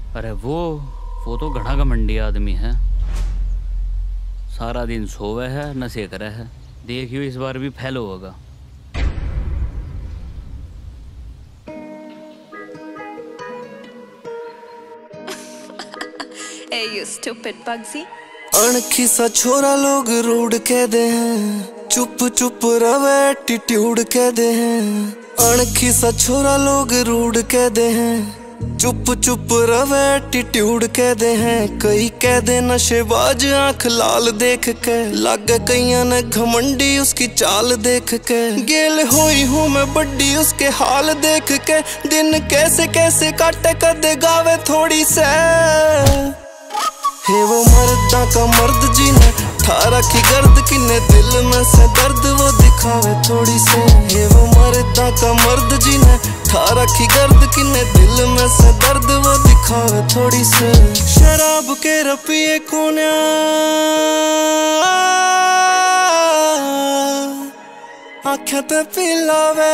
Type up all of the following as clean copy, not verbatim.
अरे वो तो घना घमंडी आदमी है। सारा दिन सोवे है नशे करे है। देखियो इस बार भी फेल होगा। Hey, you stupid Bugsy. अणखी सा छोरा लोग रूड कहते हैं, चुप चुप रवे एटीट्यूड कहते हैं। अणखी सा छोरा लोग रूड कहते हैं, चुप चुप रवे एटीट्यूड कहते हैं। कई कहते नशेबाज आंख लाल देख के, लागे कईयां ने घमंडी उसकी चाल देख के। गेल होई हूँ मैं बड्डी उसके हाल देख के, दिन कैसे कैसे काटे कदे गावे थोड़ी से। हे वो मर्दा का मर्द जी ने ठारा की गर्द, किन्ने दिल में से दर्द वो दिखावे थोड़ी से। हे वो मर्दा का मर्द जी ने ठारा की गर्द, किन्ने दिल में से दर्द वो दिखावे थोड़ी से। शराब के रपिए कोन्या आँखें ते पिलावे,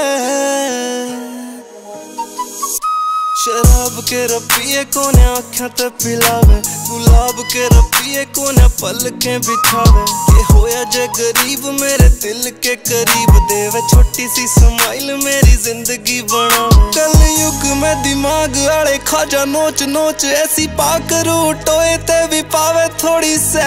शराब के रपिए कोने आँखें ते पिलावे। गुलाब के रपिए कोने पलकें बिछावे। ये होया जे गरीब मेरे दिल के करीब, देवे छोटी सी स्माइल मेरी जिंदगी बनावे। कल युग में दिमाग आड़े खाजा नोच नोच, ऐसी पाकरू टोए ते भी पावे थोड़ी से।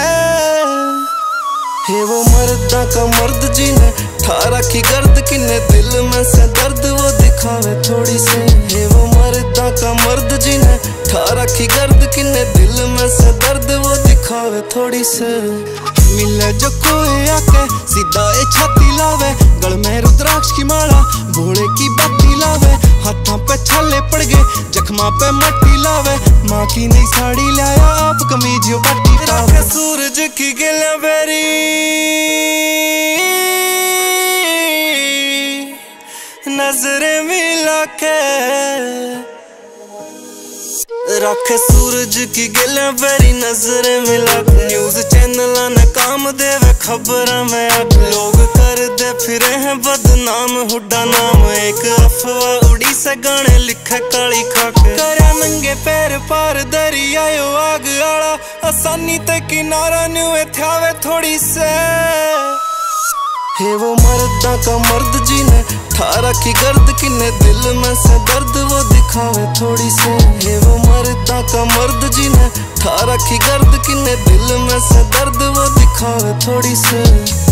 हे वो मर्दा का मर्द जी ने ठारा की गर्द, किन्ने दिल में से दर्द वो दिखावे थोड़ी से। हे वो मर्दा का मर्द जी ने ठारा की गर्द, किन्ने दिल में से दर्द वो दिखावे थोड़ी से। मिले जो कोई आके सीधा ए छाती लावे, गल में रुद्राक्ष की माला भोले की बाती लावे। हाथों पे छाले पड़ गए जख्मा पे मट्टी लावे, माँ की नई साड़ी लाया आप कमीजियों पट्टी लावे। सूरज की गिला बेरी नजरें मिला के रखे, सूरज की गिला बेरी नजरें मिला के। न्यूज चैनल ने काम देवे खबर में आके, लोग कर दे फिरे हैं बदनाम हुड्डा नाम। एक अफवाह उड़ी से गाने लिखे काली खाके, करया नंगे पैर पार दरियायो आग आला। आसानी ते किनारा न्यू थावे थोड़ी से। हे वो मर्दा का मर्द जी ने ठारा की गर्द, किन्ने दिल में से दर्द वो दिखावे थोड़ी से। हे वो मर्दा का मर्द जी ने ठारा की गर्द, किन्ने दिल में से दर्द वो दिखावे थोड़ी से।